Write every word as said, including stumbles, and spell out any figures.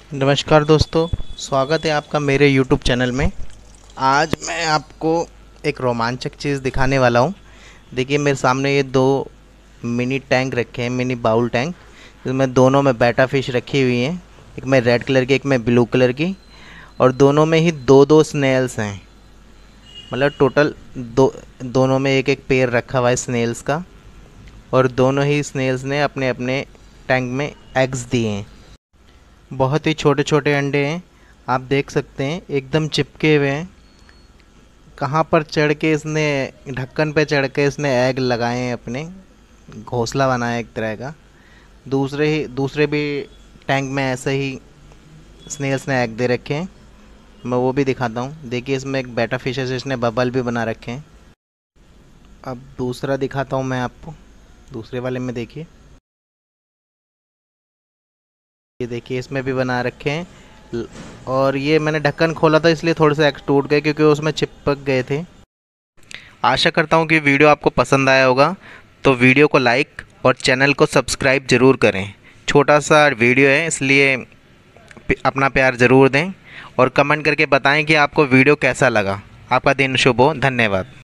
नमस्कार दोस्तों, स्वागत है आपका मेरे यूट्यूब चैनल में। आज मैं आपको एक रोमांचक चीज़ दिखाने वाला हूँ। देखिए मेरे सामने ये दो मिनी टैंक रखे हैं, मिनी बाउल टैंक, जिसमें दोनों में बेटा फ़िश रखी हुई हैं। एक में रेड कलर की, एक में ब्लू कलर की, और दोनों में ही दो दो स्नेल्स हैं। मतलब टोटल दो दोनों में एक एक पेयर रखा हुआ है स्नेल्स का, और दोनों ही स्नेल्स ने अपने अपने टैंक में एग्स दिए हैं। बहुत ही छोटे छोटे अंडे हैं, आप देख सकते हैं, एकदम चिपके हुए हैं। कहाँ पर चढ़ के इसने, ढक्कन पे चढ़ के इसने एग लगाए हैं, अपने घोंसला बनाया एक तरह का। दूसरे ही दूसरे भी टैंक में ऐसे ही स्नेल्स ने एग दे रखे हैं। मैं वो भी दिखाता हूँ। देखिए इसमें एक बेटा फिश है जिसने बबल भी बना रखे हैं। अब दूसरा दिखाता हूँ मैं आपको। दूसरे वाले में देखिए, ये देखिए इसमें भी बना रखे हैं। ल- और ये मैंने ढक्कन खोला था इसलिए थोड़े से एग्स टूट गए, क्योंकि उसमें चिपक गए थे। आशा करता हूँ कि वीडियो आपको पसंद आया होगा, तो वीडियो को लाइक और चैनल को सब्सक्राइब ज़रूर करें। छोटा सा वीडियो है इसलिए प- अपना प्यार ज़रूर दें, और कमेंट करके बताएं कि आपको वीडियो कैसा लगा। आपका दिन शुभ हो। धन्यवाद।